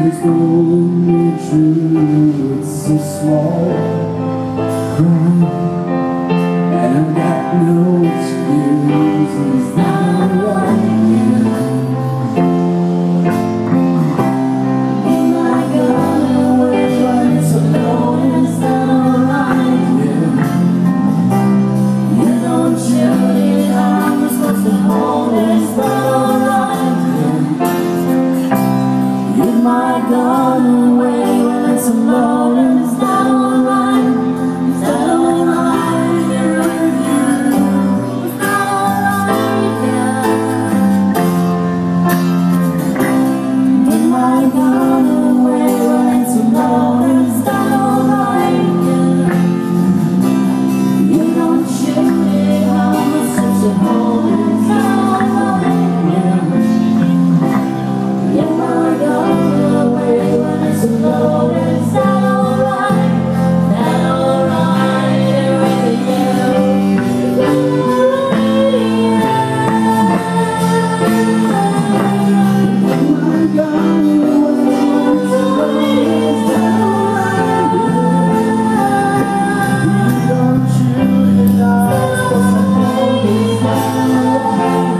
is pulling me true. It's a small crime, and I've got no excuses. Not right now. Am I gonna wait when it's alone? Is that alright? Yeah. You don't shoot it, I'm supposed to hold it. Is that alright? Yeah. Am I gonna wait when it's alone? Is that alright? Is that alright? Yeah. Is that alright? Yeah. Am I gonna wait when it's alone? Is that alright? Yeah. You don't shoot it, I'm supposed to hold it. Is that alright? Yeah. Am I gonna wait when it's alone? Is that alright? That alright? Yeah. Is that alright? Yeah. Am I gonna wait when it's alone? Is that alright? Yeah. You don't shoot it, I'm supposed to hold it. Is that alright?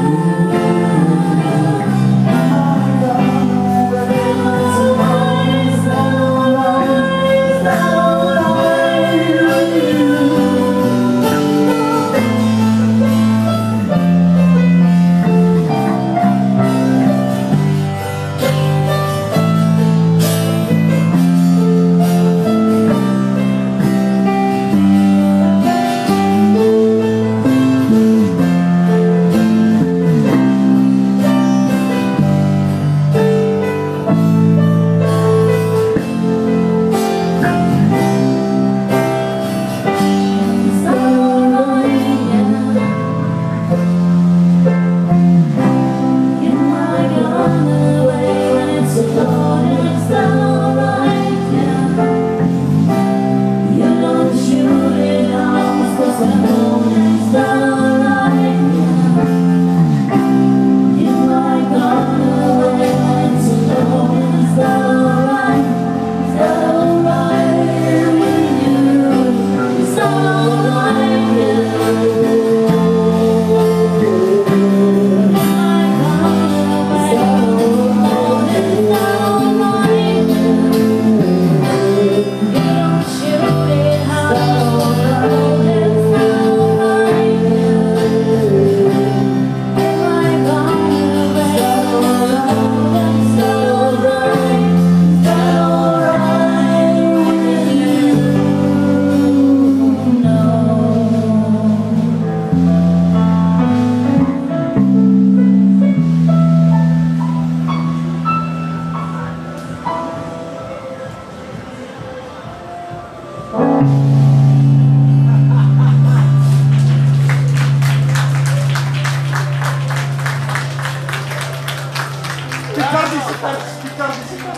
Ricardo,